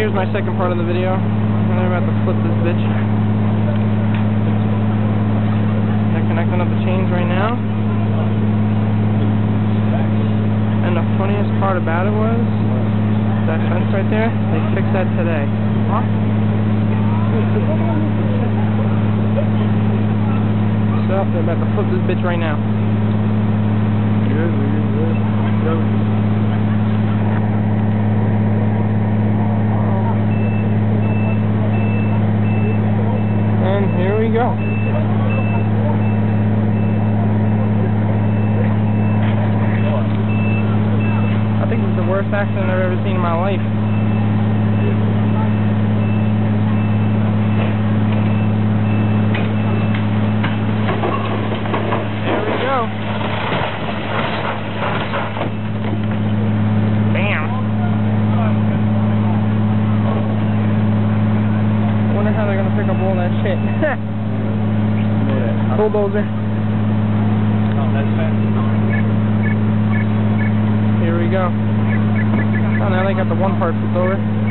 here's my second part of the video. I'm about to flip this bitch. They're connecting up the chains right now. And the funniest part about it was that fence right there, they fixed that today. Huh? So they're about to flip this bitch right now. And here we go. I think this is the worst accident I've ever seen in my life. There we go. Bam. I wonder how they're gonna pick up all that shit. Bulldozer. Here we go. Oh, now they got the one part flipped over.